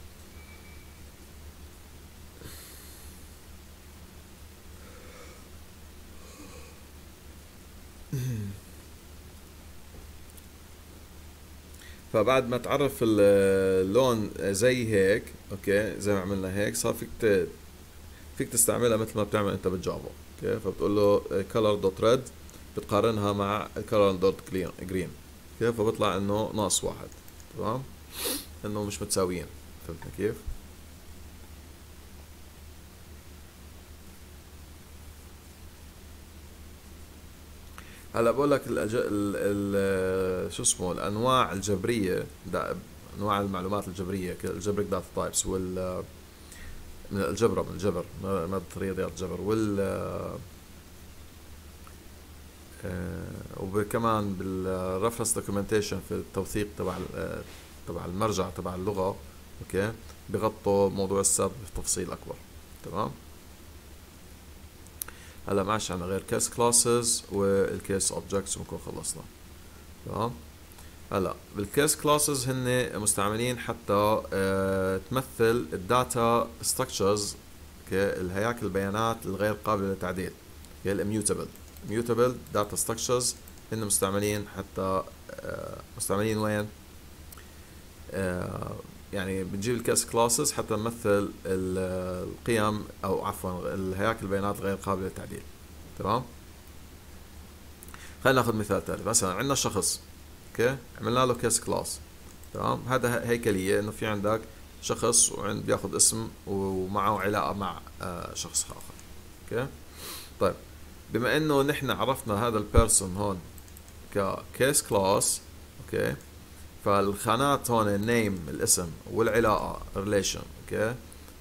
فبعد ما تعرف اللون زي هيك، اوكي زي ما عملنا هيك، صار فيك تستعملها مثل ما بتعمل انت بالجافا. اوكي فبتقول له color.red بتقارنها مع color.green. اوكي فبطلع انه ناقص واحد. تمام انه مش متساويين. فهمتني كيف؟ هلا بقول لك شو اسمه الانواع الجبريه، انواع المعلومات الجبريه الجبريك داتا تايبس من الجبر مادة رياضيات الجبر وكمان بالرفرنس دوكيومنتيشن في التوثيق تبع المرجع تبع اللغة. اوكي بغطوا موضوع السرد بتفصيل اكبر. تمام هلا ما عادش عنا غير كيس كلاسز والكيس اوبجكتس ونكون خلصنا. تمام هلا بالكيس كلاسز هن مستعملين حتى تمثل الداتا ستراكشرز، الهياكل البيانات الغير قابلة للتعديل، هي الاميوتابل داتا ستراكشرز. هن مستعملين حتى مستعملين وين؟ يعني بنجيب الكيس كلاسز حتى نمثل القيم او عفوا الهياكل البيانات الغير قابلة للتعديل. تمام خلينا ناخذ مثال تاني. مثلا عندنا شخص، اوكي عملنا له كيس كلاس. تمام هذا هيكلية انه في عندك شخص بياخذ اسم ومعه علاقة مع شخص اخر. اوكي طيب بما انه نحن عرفنا هذا البيرسون هون ككيس كلاس، اوكي فالخانات هون النيم الاسم والعلاقة ريليشن، اوكي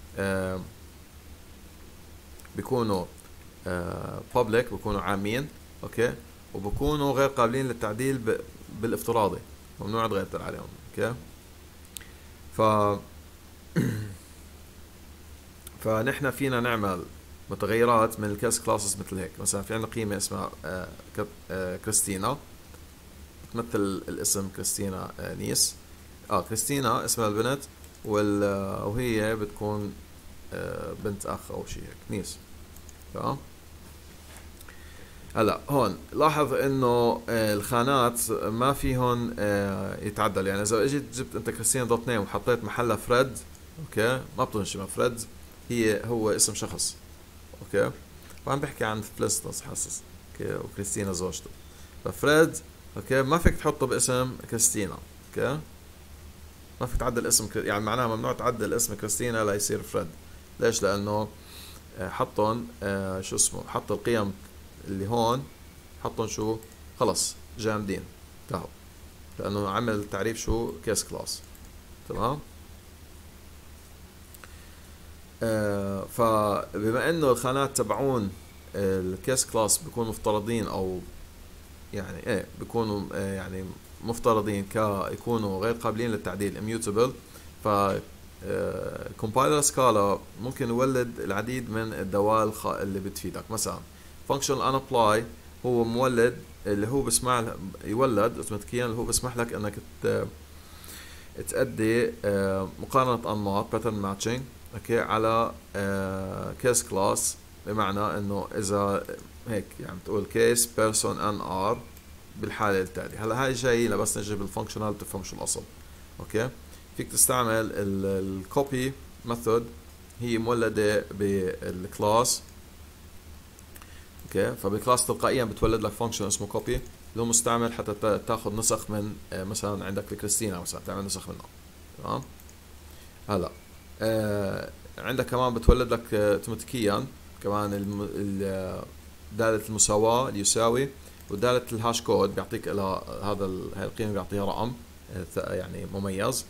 بيكونوا public بيكونوا عامين. اوكي وبكونوا غير قابلين للتعديل بالافتراضي، ممنوع تغير عليهم. اوكي ف فنحن فينا نعمل متغيرات من الكيس كلاسز مثل هيك. مثلا في عندنا قيمة اسمها كريستينا بتمثل الاسم كريستينا نيس. كريستينا اسمها البنت وهي بتكون بنت اخ او شيء هيك نيس. تمام هلا هون لاحظ انه الخانات ما فيهن يتعدل. يعني اذا اجيت جبت انت كريستينا دوت نيم وحطيت محلها فريد، اوكي ما بتنشبه فريد، هو اسم شخص. اوكي وعم بحكي عن فلسطس حاسس. اوكي، وكريستينا زوجته. ففريد اوكي ما فيك تحطه باسم كريستينا. اوكي ما فيك تعدل اسم يعني معناها ممنوع تعدل اسم كريستينا ليصير فريد. ليش؟ لانه حطهم شو اسمه، حط القيم اللي هون، حطهم شو خلص جامدين انتهوا، لانه عمل تعريف شو كيس كلاس. تمام. فبما انه الخانات تبعون الكيس كلاس بيكونوا مفترضين، او يعني ايه بيكونوا يعني مفترضين يكونوا غير قابلين للتعديل immutable. ف كومبايلر سكالا ممكن يولد العديد من الدوال اللي بتفيدك. مثلا functional unapply هو مولد اللي هو بسمع يولد اوتوماتيكيا، اللي هو بسمح لك انك تأدي مقارنة انماط pattern matching اوكي على كيس كلاس. بمعنى انه اذا هيك يعني بتقول كيس بيرسون ان ار بالحالة التالية. هلا هاي جاي بس نجي بالفانكشنال تفهم شو الاصل. اوكي فيك تستعمل الكوبي ميثود، هي مولدة بالكلاس. اوكي فبالكلاس تلقائيا بتولد لك فانكشن اسمه كوبي، اللي هو مستعمل حتى تاخذ نسخ من مثلا عندك الكريستينا مثلا تعمل نسخ منها. تمام. هلا عندك كمان بتولد لك اوتوماتيكيا كمان دالة المساواة اللي يساوي، ودالة الهاش كود بيعطيك الى هاي القيمة بيعطيها رقم يعني مميز.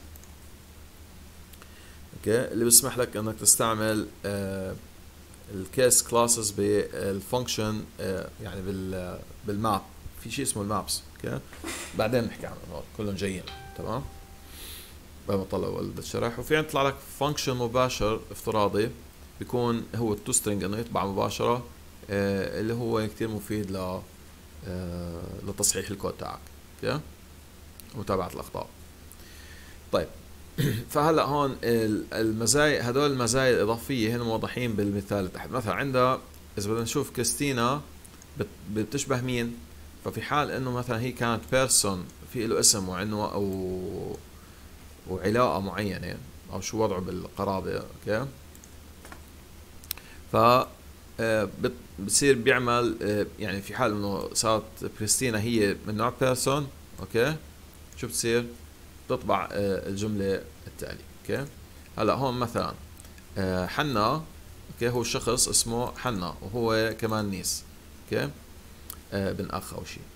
اوكي اللي بيسمح لك انك تستعمل الكيس كلاسز بالفانكشن يعني بالماب، في شيء اسمه المابس. اوكي بعدين نحكي عنه، كلهم جايين. تمام بما طلع ولد الشرح. وفي عندك يطلع لك فانكشن مباشر افتراضي بيكون هو التو سترينج، انه يطبع مباشره اللي هو كتير مفيد لتصحيح الكود تاعك. اوكي ومتابعه الاخطاء. طيب فهلا هون المزايا، هدول المزايا الاضافيه هنا موضحين بالمثال تحت. مثلا عندها اذا بدنا نشوف كريستينا بتشبه مين، ففي حال انه مثلا هي كانت بيرسون في له اسم وعنوان وعلاقه معينه او شو وضعه بالقرابه. اوكي ف بصير بيعمل يعني في حال انه صارت كريستينا هي من نوع بيرسون. اوكي شو بتصير؟ تطبع الجمله التاليه. اوكي هلا هون مثلا حنا اوكي هو الشخص اسمه حنا وهو كمان نيس. اوكي بن اخ او شيء.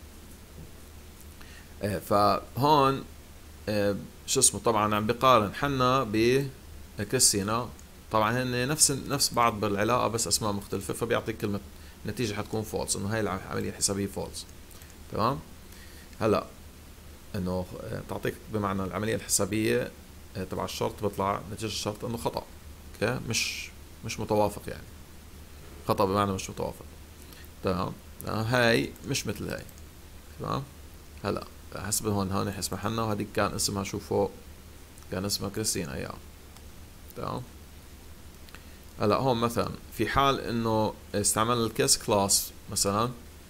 فهون شو اسمه طبعا عم بقارن حنا بكريستينا، طبعا هن نفس بعض بالعلاقه بس اسماء مختلفه، فبيعطيك كلمه النتيجه حتكون فولس، انه هاي العمليه الحسابيه فولس. تمام. هلا انه تعطيك بمعنى العمليه الحسابيه تبع الشرط بيطلع نتيجه الشرط انه خطا. اوكي مش متوافق، يعني خطا بمعنى مش متوافق. تمام هاي مش مثل هاي. تمام. هلا حسب هون اسمها حنا وهذيك كان اسمها شو فوق، كان اسمها كريستينا اياها. تمام. هلا هون مثلا في حال انه استعملنا الكيس كلاس مثلا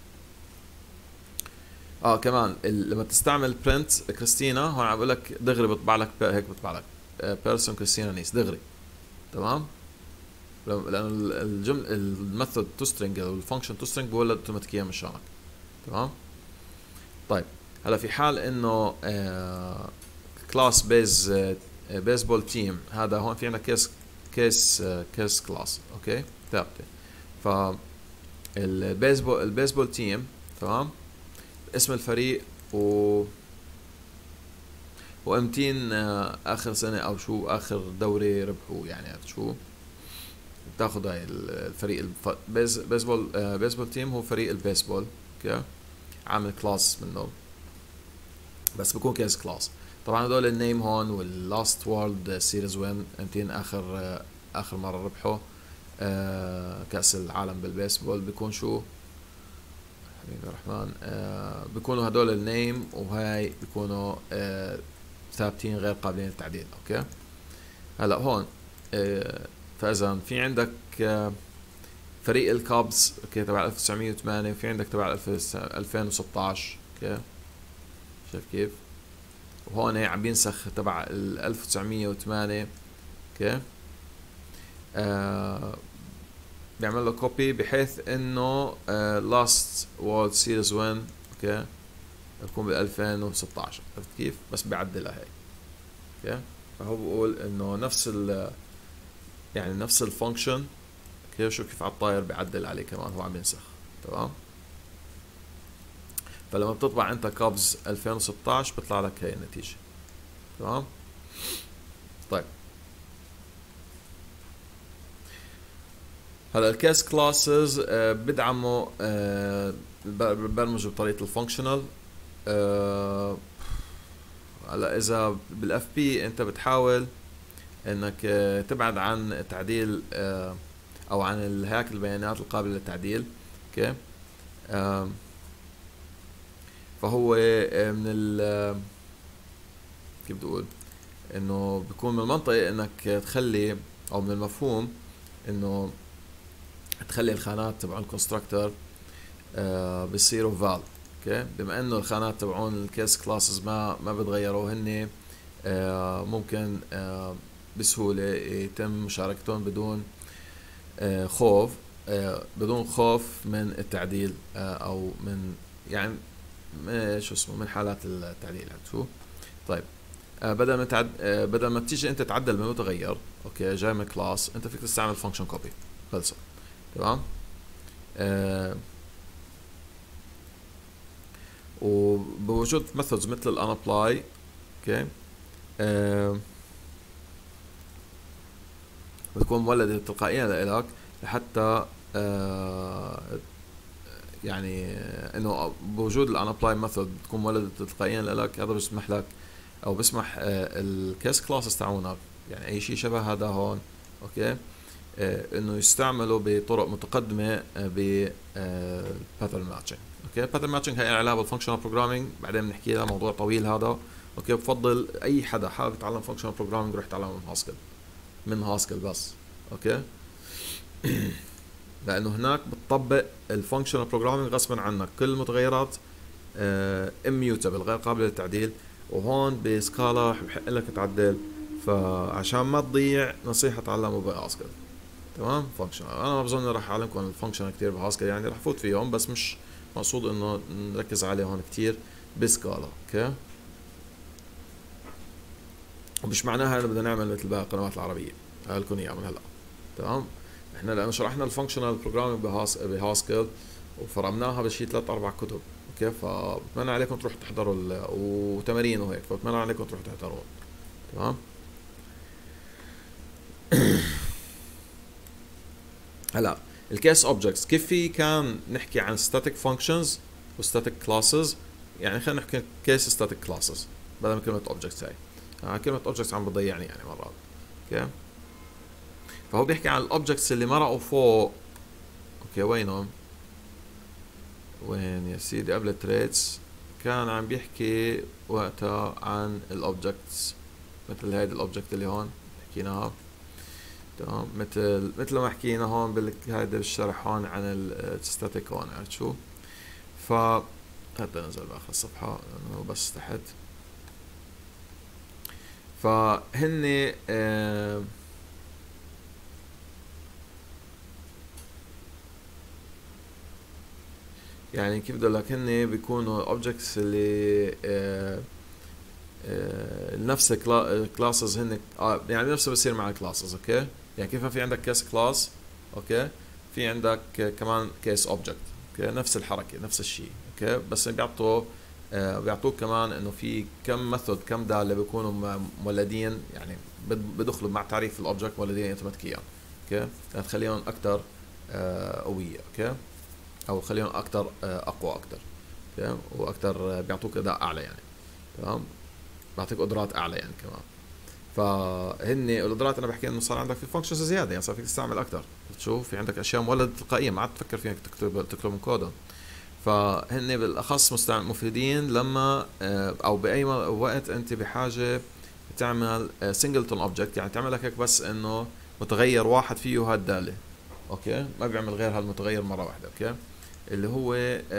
كمان لما تستعمل برنت كريستينا هون عم بقول لك دغري بيطبع لك هيك بيطبع لك بيرسون كريستينا نيس دغري. تمام لانه الجمله الميثود تو سترينج او الفانكشن تو سترينج بولد اوتوماتيكيا مشانك. تمام. طيب هلا في حال انه كلاس بيسبول تيم، هذا هون في عندنا كيس كلاس. اوكي ثابته. ف البيسبول تيم. تمام اسم الفريق وامتين اخر سنه او شو اخر دوري ربحوه، يعني شو بتاخذ هاي الفريق بيسبول تيم هو فريق البيسبول. اوكي عامل كلاس منه بس بكون كيس كلاس. طبعا هدول النيم هون واللاست وورلد سيريز وين امتين اخر مره ربحوا كاس العالم بالبيسبول بيكون شو حبيبي الرحمن بيكونوا هدول النيم، وهاي بيكونوا ثابتين غير قابلين للتعديل. اوكي هلا هون فاذا في عندك فريق الكابز اوكي تبع 1908، وفي عندك تبع 2016. اوكي شايف كيف؟ وهون عم بينسخ تبع 1908. اوكي بيعمل له كوبي بحيث انه لاست وورد سيريز وين اوكي بكون بال 2016. عرفت كيف؟ بس بيعدلها هيك. اوكي فهو بقول انه نفس ال يعني نفس الفانكشن. اوكي شوف كيف على الطاير بيعدل عليه كمان، هو عم ينسخ. تمام. فلما بتطبع انت كابز 2016 بيطلع لك هي النتيجة. تمام. طيب هلا الكيس كلاسز بدعموا برمجوا بطريقة الفانكشنال. هلا اذا بالاف بي انت بتحاول انك تبعد عن تعديل او عن الهياكل البيانات القابلة للتعديل. اوكي فهو من ال كيف بدي اقول انه بيكون من المنطقي انك تخلي او من المفهوم انه تخلي الخانات تبعون الكونستراكتور بيصيروا فال. اوكي بما انه الخانات تبعون الكيس كلاسز ما بتغيروا، هن ممكن بسهولة يتم مشاركتهم بدون خوف بدون خوف من التعديل او من يعني شو اسمه من حالات التعديل. شو طيب بدل ما تيجي انت تعدل بمتغير اوكي جاي من كلاس، انت فيك تستعمل فانكشن كوبي. خلصت. تمام. وبوجود ميثودز مثل الانابلاي اوكي بتكون مولدة تلقائيا لإلك لحتى يعني انه بوجود الانابلاي ميثود بتكون مولدة تلقائيا لإلك. هذا بيسمح لك او بيسمح الكيس كلاسز تاعونك يعني اي شيء شبه هذا هون اوكي انه يستعملوا بطرق متقدمه ب باترن ماتشنج. اوكي باترن ماتشنج هي علاقه بالفانكشنال بروجرامينج، بعدين بنحكي لها موضوع طويل هذا. اوكي بفضل اي حدا حابب يتعلم فانكشنال بروجرامينج يروح يتعلم من هاسكل، من هاسكل بس. اوكي لانه هناك بتطبق الفانكشنال بروجرامينج غصبا عنك، كل المتغيرات اميوتابل غير قابله للتعديل، وهون بسكالا بحق لك تعدل. فعشان ما تضيع نصيحه تعلموا بهاسكل. تمام. فانكشنال انا ما بظن راح اعلمكم الفانكشنال كثير بهاسكل، يعني راح فوت فيهم بس مش مقصود انه نركز عليه هون كثير بسكالا. اوكي ومش معناها انه بدنا نعمل مثل باقي القنوات العربيه لكم اياها من هلا. تمام. احنا لانه شرحنا الفانكشنال بروجرامينج بهاسكل وفرمناها بشي 3-4 كتب. اوكي فبتمنى عليكم تروحوا تحضروا وتمارين وهيك، فبتمنى عليكم تروحوا تحضروا. تمام. هلا الكيس اوبجكتس كيف في كان نحكي عن static functions و static classes، يعني خلينا نحكي كيس static classes بدل من كلمة objects. هاي كلمة objects عم بتضيعني يعني مرات. اوكي فهو بيحكي عن الاوبجكتس اللي مرقوا فوق. اوكي وينهم؟ وين يا سيدي؟ قبل التريتس كان عم بيحكي وقتها عن الاوبجكتس مثل هيدي الاوبجكت اللي هون حكيناها. تمام. مثل ما حكينا هون هيدا بالشرح هون عن الستاتيك هون. عرفت شو؟ ف حتى ننزل باخر الصفحة لانه بس تحت. فهن يعني كيف بدي لك هن بيكونوا اوبجكتس اللي نفس الكلاسز هن يعني نفسه بصير مع الكلاسز. اوكي يعني كيف في عندك كيس كلاس اوكي في عندك كمان كيس اوبجكت. اوكي نفس الحركه نفس الشيء. اوكي بس بيعطوك كمان انه في كم ميثود كم داله بيكونوا مولدين، يعني بدخلوا مع تعريف الاوبجكت مولدين اوتوماتيكيا. اوكي تخليهم اكثر قويه. اوكي او خليهم اكثر اقوى اكثر. اوكي واكثر بيعطوك اداء اعلى يعني. تمام بعطيك قدرات اعلى يعني كمان. فهن القدرات انا بحكي انه صار عندك في فانكشنز زياده، يعني صار فيك تستعمل اكثر. تشوف في عندك اشياء مولده تلقائيا ما عاد تفكر فيها تكتب من كودهم. فهن بالاخص مفيدين لما او باي وقت انت بحاجه تعمل سنجلتون اوبجكت، يعني تعمل لك هيك بس انه متغير واحد فيه هالداله. اوكي ما بيعمل غير هالمتغير مره واحده. اوكي اللي هو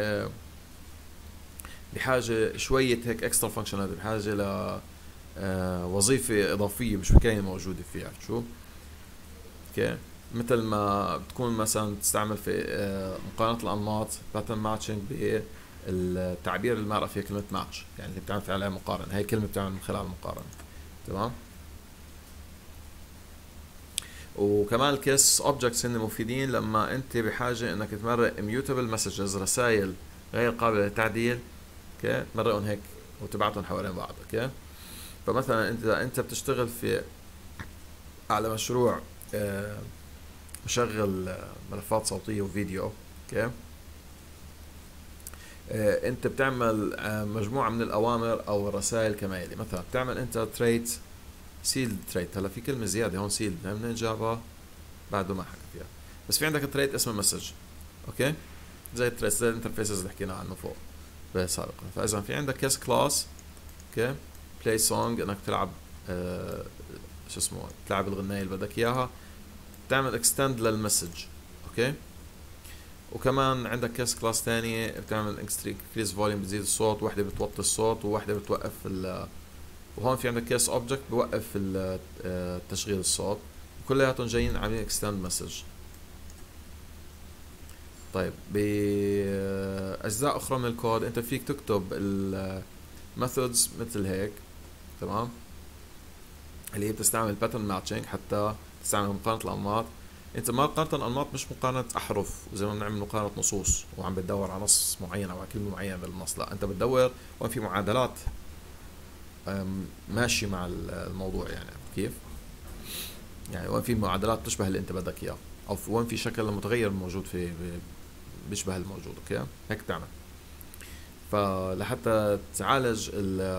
بحاجه شويه هيك اكسترا فانكشناليتي، بحاجه ل وظيفه اضافيه مش كاينه موجوده فيها. شو اوكي مثل ما بتكون مثلا تستعمل في مقارنة الأنماط باترن ماتشنج بالتعبير اللي ما فيها كلمة ماتش، يعني اللي بتعمل فيها عليها مقارنة، هي كلمة بتعمل من خلال المقارنة. تمام. وكمان الكيس اوبجكتس هن مفيدين لما انت بحاجة انك تمرق immutable messages، رسائل غير قابلة للتعديل، اوكي، تمرقهم هيك وتبعتهم حوالين بعض. اوكي. فمثلا انت بتشتغل في على مشروع مشغل ملفات صوتية وفيديو، اوكي، انت بتعمل مجموعة من الاوامر او الرسائل كمالي. مثلا بتعمل انت تريت سيلد تريت، هلا في كلمة زيادة هون سيلد منين جابها بعده ما حكى فيها، بس في عندك تريت اسمه مسج، اوكي، زي التريت زي الانترفيسز اللي حكينا عنه فوق سابقا. فاذا في عندك كيس كلاس، اوكي، بلاي سونج انك تلعب شو اسمه تلعب الغناية اللي بدك اياها، تعمل اكستند للمسج، اوكي. وكمان عندك كيس كلاس تانية بتعمل انكريز فوليوم، بتزيد الصوت، وحده بتوطي الصوت ووحده بتوقف وهون في عندك كيس اوبجكت بوقف تشغيل الصوت، كلياتهم جايين عاملين اكستند مسج. طيب بأجزاء أخرى من الكود أنت فيك تكتب الميثودز مثل هيك، تمام، اللي هي بتستعمل باترن ماتشنج حتى تستعمل مقارنة الأنماط. أنت مقارنة الأنماط مش مقارنة أحرف زي ما بنعمل مقارنة نصوص وعم بتدور على نص معين أو على كلمة معينة بالنص، لا أنت بتدور وين في معادلات ماشي مع الموضوع، يعني كيف؟ يعني وين في معادلات تشبه اللي أنت بدك إياه، أو وين في شكل متغير موجود في بيشبه الموجود، اوكي، هيك تعمل. فلحتى تعالج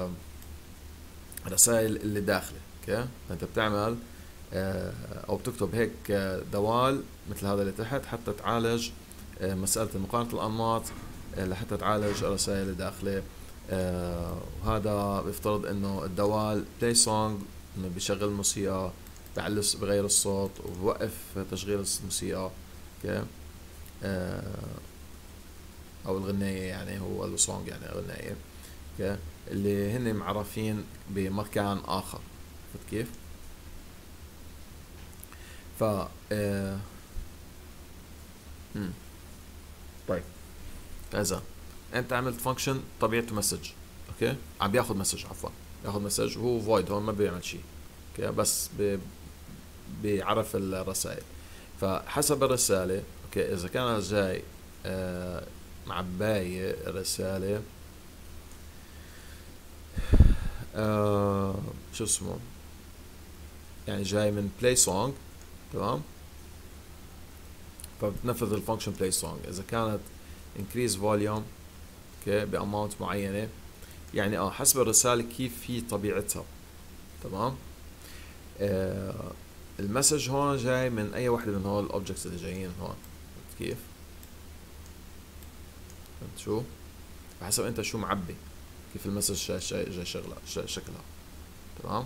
الرسائل اللي داخله، اوكي، فانت بتعمل او بتكتب هيك دوال مثل هذا اللي تحت حتى تعالج مسألة مقارنة الأنماط، لحتى تعالج الرسائل اللي داخله. وهذا بيفترض انه الدوال بلاي سونج انه بيشغل موسيقى، بغير الصوت وبوقف تشغيل الموسيقى، اوكي، او الغناية، يعني هو السونج يعني غناية، اوكي، اللي هن معرفين بمكان اخر. فهمت كيف؟ ف طيب اذا انت عملت فانكشن طبيعته مسج، اوكي، عم بياخذ مسج، عفوا بياخذ مسج وهو فويد، هون ما بيعمل شيء، اوكي، بس بيعرف الرسائل. فحسب الرسالة، اوكي، اذا كانت جاي معباية الرسالة شو اسمه، يعني جاي من بلاي سونج، تمام، فبتنفذ الفانكشن بلاي سونج. اذا كانت increase volume، اوكي، باماونت معينة، يعني حسب الرسالة كيف هي طبيعتها، تمام. المسج هون جاي من اي واحدة من هول الاوبجكتس اللي جايين هون، كيف؟ فهمت شو؟ بحسب انت شو معبي، كيف المسج جاي شكلها، تمام.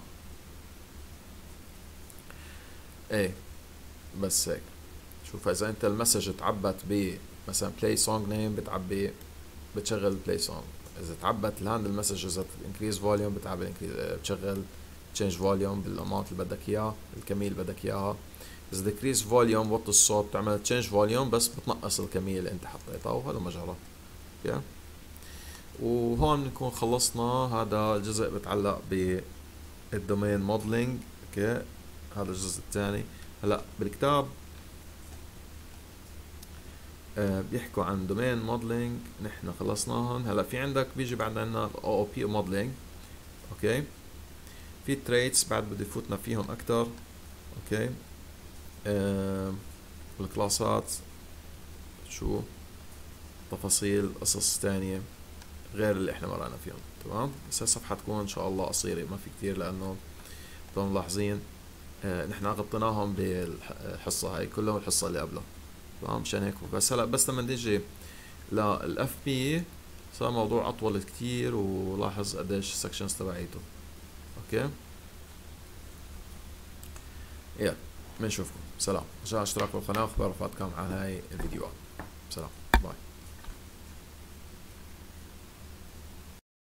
ايه بس هيك. شوف اذا انت المسج تعبت ب مثلا بلاي سونج نيم بتشغل بلاي سونج، اذا تعبت الهاند المسج اذا انكريز فوليوم بتشغل تشينج فوليوم بالاماونت اللي بدك اياه، الكمية اللي بدك اياها. اذا ديكريز فوليوم وطي الصوت بتعمل تشينج فوليوم بس بتنقص الكمية اللي انت حطيتها، وهذا مجرى. اوكي، وهون نكون خلصنا هذا الجزء بتعلق بالدومين موديلينج. اوكي، هذا الجزء الثاني. هلا بالكتاب بيحكوا عن دومين موديلينج، نحن خلصناهم. هلا في عندك بيجي بعد عندنا او او بي موديلينج، اوكي، في تريتس بعد بده يفوتنا فيهم اكثر، اوكي، والكلاسات شو تفاصيل قصص تانية غير اللي احنا مرقنا فيهم، تمام. بس الصفحة تكون ان شاء الله قصيرة، ما في كتير، لانه طبعا ملاحظين نحن غطيناهم بالحصة هاي كلهم، الحصة اللي قبلها، تمام، مشان هيك. بس هلا بس لما نيجي للاف بي صار موضوع اطول كتير، ولاحظ قديش السكشنز تبعيته، اوكي. يلا بنشوفكم، سلام، عشان اشتراك بالقناة واخبار رفقاتكم على هاي الفيديوهات، سلام، باي.